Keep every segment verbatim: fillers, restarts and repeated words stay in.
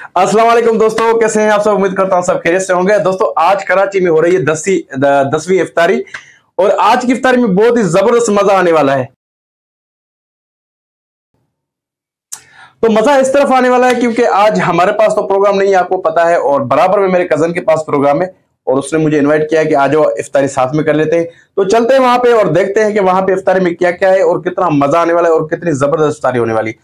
अस्सलाम वालेकुम दोस्तों, कैसे हैं आप सब। उम्मीद करता हूं सब खैरियत से होंगे। दोस्तों आज कराची में हो रही है दसवीं दसवीं इफ्तारी और आज की इफ्तारी में बहुत ही जबरदस्त मजा आने वाला है। तो मजा इस तरफ आने वाला है क्योंकि आज हमारे पास तो प्रोग्राम नहीं है, आपको पता है, और बराबर में मेरे कजन के पास प्रोग्राम है और उसने मुझे इनवाइट किया है कि आ जाओ इफ्तारी साथ में कर लेते हैं। तो चलते हैं वहां पे और देखते हैं कि वहां पे इफ्तारी में क्या क्या है और कितना मजा आने वाला है और कितनी जबरदस्त इफ्तारी होने वाली है।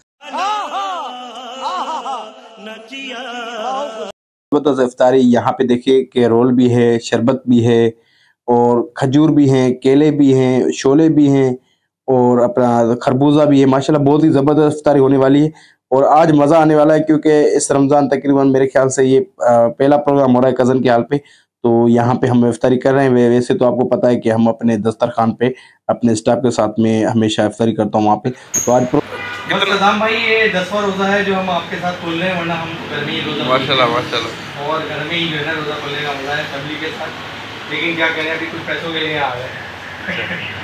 इफ्तारी यहाँ पे देखिए कि रोल भी है, शरबत भी है और खजूर भी हैं, केले भी हैं, शोले भी हैं और अपना खरबूजा भी है। माशाल्लाह बहुत ही ज़बरदस्त इफ्तारी होने वाली है और आज मज़ा आने वाला है क्योंकि इस रमज़ान तकरीबन मेरे ख्याल से ये पहला प्रोग्राम हो रहा है कज़न के हाल पे। तो यहाँ पे हम इफ्तारी कर रहे हैं। वैसे तो आपको पता है कि हम अपने दस्तरखान पे अपने स्टाफ के साथ में हमेशा इफ्तारी करता हूँ वहाँ पे। तो आज निज़ाम भाई ये दसवां रोज़ा है जो हम आपके साथ खोल रहे हैं, वरना हम घर में ही रोज़ा माशाल्लाह माशाल्लाह और घर में ही जो है ना रोज़ा खोलने का मज़ा है फैमिली के साथ। लेकिन क्या करें, अभी कुछ पैसों के लिए आ गए।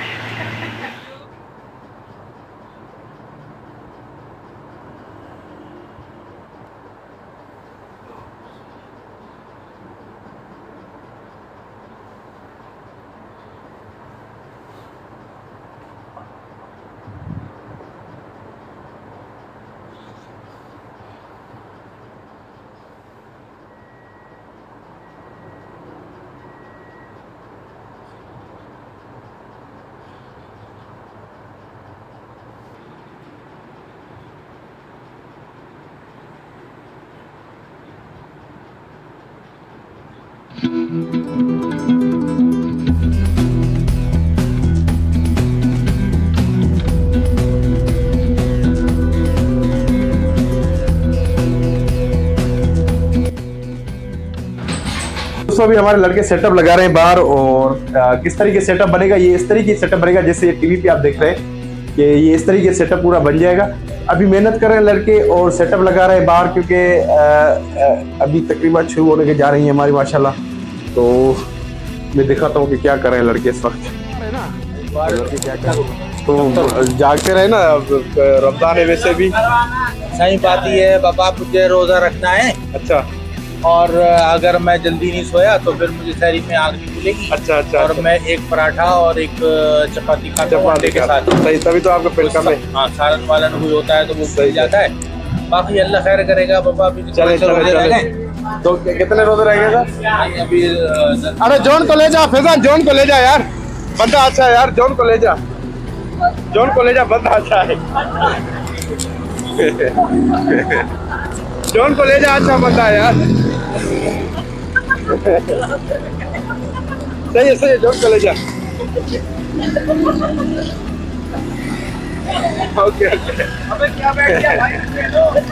दोस्तों अभी हमारे लड़के सेटअप लगा रहे हैं बाहर और आ, किस तरीके सेटअप बनेगा, ये इस तरीके सेटअप बनेगा जैसे ये टीवी पे आप देख रहे हैं कि ये इस तरीके सेटअप पूरा बन जाएगा। अभी मेहनत कर रहे हैं लड़के और सेटअप लगा रहे हैं बाहर क्योंकि अभी तकरीबन शुरू होने के जा रही है हमारी माशाल्लाह। तो मैं दिखाता हूँ कि क्या कर रहे हैं लड़के इस वक्त। तो जागते रहे ना, रमजान है वैसे भी। सही बात ही है बाबा, मुझे रोजा रखना है। अच्छा, और अगर मैं जल्दी नहीं सोया तो फिर मुझे शहरी में आग नहीं मिलेगी। अच्छा अच्छा और अच्छा। मैं एक पराठा और एक चपाती खाता हूं अंडे के साथ। सही, तभी तो आपका पेट कम है। हाँ, सालन वालन भी होता है तो वो सही जाता है। बाकी अल्लाह खैर करेगा बाबा। अभी चले चले चले। तो कितने रोजे रह गए था अभी? अरे जॉन को ले जा, फैजान जॉन को ले जा यार, बंदा अच्छा है यार, जॉन को ले जा, जॉन को ले जा, बंदा अच्छा है। जॉन को ले जा, अच्छा बंदा है यार। सही है सही है, जॉन को ले जा। Okay okay. अबे क्या बैठ गया भाई?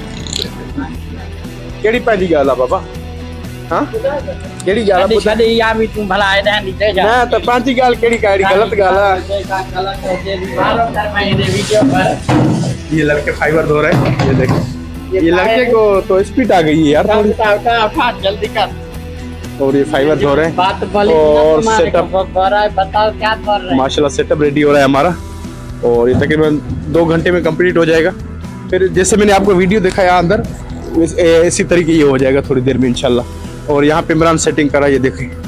केड़ी पहली गाल बाबा? हाँ केड़ी गाल कदी कदी या भी तू भला है ना नीचे जा ना तो पांची गाल केड़ी काड़ी गलत गाल है। गलत है जे भी मारो कर मैं ये वीडियो पर। ये लड़के फाइबर धो रहे हैं, ये देखो ये लड़के को तो स्पीड आ गई है यार थोड़ी। उठा उठा उठा जल्दी कर। और ये फाइबर धो रहे हैं बात बोली और सेटअप कर रहा है, बताओ क्या कर रहे हैं। माशाल्लाह सेटअप रेडी हो रहा है हमारा और ये तकरीबन दो घंटे में कंप्लीट हो जाएगा। फिर जैसे मैंने आपको वीडियो दिखाया अंदर इसी तरीके ये हो जाएगा थोड़ी देर में इंशाल्लाह। और यहाँ पे इमरान सेटिंग करा, ये देखिए